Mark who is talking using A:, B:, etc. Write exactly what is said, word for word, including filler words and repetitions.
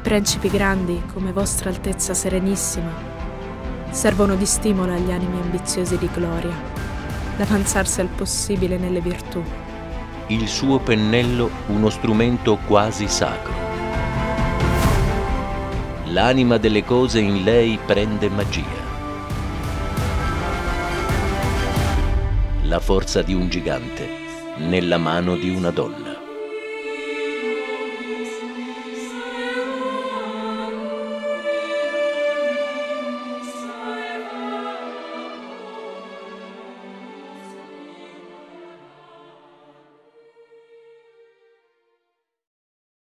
A: principi grandi, come Vostra Altezza Serenissima, servono di stimolo agli animi ambiziosi di gloria, d'avanzarsi al possibile nelle virtù.
B: Il suo pennello uno strumento quasi sacro. L'anima delle cose in lei prende magia. La forza di un gigante nella mano di una donna.